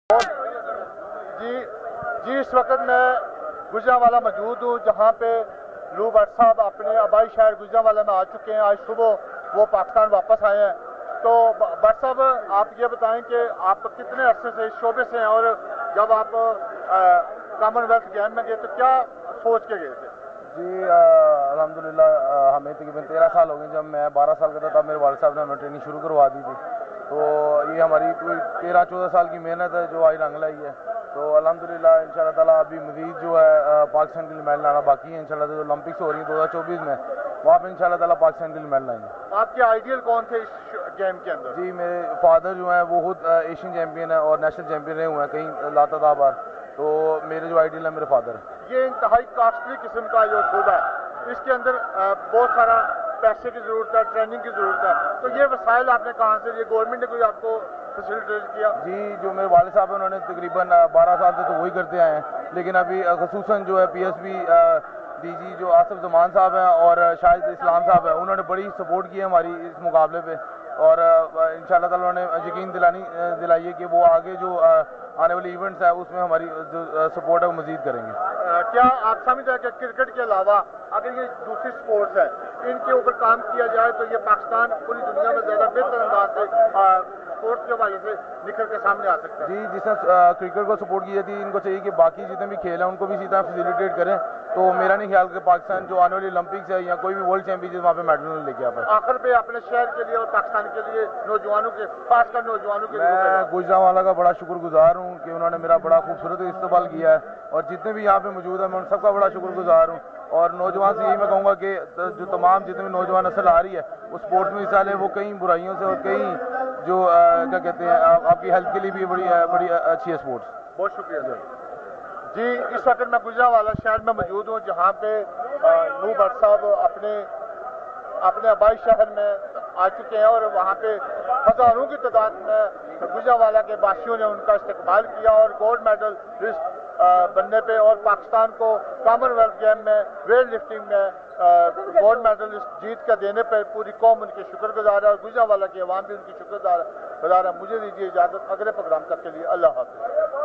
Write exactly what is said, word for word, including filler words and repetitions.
जी जी इस वक्त मैं गुजरांवाला मौजूद हूँ, जहाँ पे लू भट्ट साहब अपने आबाई शहर गुजरांवाला में आ चुके हैं। आज सुबह वो पाकिस्तान वापस आए हैं। तो भट्ट साहब, आप ये बताएं कि आप कितने अरसे से इस शोबे से हैं और जब आप कॉमनवेल्थ गेम में गए तो क्या सोच के गए थे? जी अल्हम्दुलिल्लाह हमें तकरीबन तेरह साल हो गए। जब मैं बारह साल का था तब मेरे वालिद साहब ने हमें ट्रेनिंग शुरू करवा दी थी। तो ये हमारी कोई तेरह चौदह साल की मेहनत है जो आज रंग लाई है। तो अल्हम्दुलिल्लाह इंशाल्लाह ताला अभी मजीद जो है पाकिस्तान के लिए मेडल लाना बाकी है। इंशाल्लाह जो ओलंपिक्स हो रही है दो हज़ार चौबीस में, वहाँ पर इंशाल्लाह ताला पाकिस्तान के लिए मेडल लाएंगे। आपके आइडियल कौन थे इस गेम के अंदर? जी मेरे फादर जो हैं वो खुद एशियन चैम्पियन है और नेशनल चैम्पियन रहे हुए हैं कहीं लातादार बार। तो मेरे जो आइडियल है मेरे फादर है। ये इंतहाई कॉस्टली किस्म का जो शोबा है, इसके अंदर बहुत सारा पैसे की ज़रूरत है, ट्रेनिंग की ज़रूरत है। तो ये वसाइल आपने कहाँ से लिए? गवर्नमेंट ने कोई आपको फैसिलिटेट किया? जी जो मेरे वालिद साहब हैं उन्होंने तकरीबन बारह साल से तो वही करते आए हैं। लेकिन अभी खसूसन जो है P S B D G जो आसिफ जमान साहब हैं और शाहिद इस्लाम साहब हैं, उन्होंने बड़ी सपोर्ट की है हमारी इस मुकाबले पे। और इंशाल्लाह ताला उन्होंने यकीन दिलानी दिलाई है कि वो आगे जो आने वाली इवेंट्स है उसमें हमारी जो सपोर्ट है वो मजीद करेंगे। क्या आप समझते हैं कि क्रिकेट के अलावा अगर ये दूसरी स्पोर्ट्स है इनके ऊपर काम किया जाए तो ये पाकिस्तान पूरी दुनिया में ज़्यादा बेहतर अंदाज से स्पोर्ट्स के हवाले से निखर के सामने आ सकता है? जी जिस तरह क्रिकेट को सपोर्ट की जाती है, इनको चाहिए कि बाकी जितने भी खेल हैं उनको भी इसी तरह फैसिलिटेट करें। तो मेरा नहीं ख्याल कि पाकिस्तान जो आने वाली ओलंपिक्स है या कोई भी वर्ल्ड चैंपियनशिप वहाँ पे मेडल लेके आ पाए। आखिर पे अपने शहर के लिए और पाकिस्तान के लिए नौजवानों के, खासकर नौजवानों के लिए मैं गुजरांवाला का बड़ा शुक्रगुजार हूँ कि उन्होंने मेरा बड़ा खूबसूरत इस्तेमाल किया है। और जितने भी यहाँ पे मौजूद है मैं उन सबका बड़ा शुक्रगुजार हूँ। और नौजवान से यही मैं कहूँगा कि जो तमाम जितने भी नौजवान नस्ल आ रही है वो स्पोर्ट्स में हिस्सा ले। वो कई बुराइयों से और कई जो क्या कहते हैं आपकी हेल्थ के लिए भी बड़ी बड़ी अच्छी है स्पोर्ट्स। बहुत शुक्रिया सर। जी इस वक्त मैं गुजरांवाला शहर में मौजूद हूँ, जहाँ पे लू भट्ट साहब अपने अपने आबाई शहर में आ चुके हैं और वहाँ पे हज़ारों की तादाद में गुजरांवाला के बाशियों ने उनका इस्तकबाल किया और गोल्ड मेडल लिस्ट बनने पे और पाकिस्तान को कॉमनवेल्थ गेम में वेट लिफ्टिंग में गोल्ड मेडल जीत कर देने पर पूरी कौम उनके शुक्रगुजार है और गुजरांवाला की आवाम भी उनकी शुक्रगुजार है। मुझे दीजिए इजाज़त, अगले प्रोग्राम तक के लिए अल्लाह हाफ़िज़।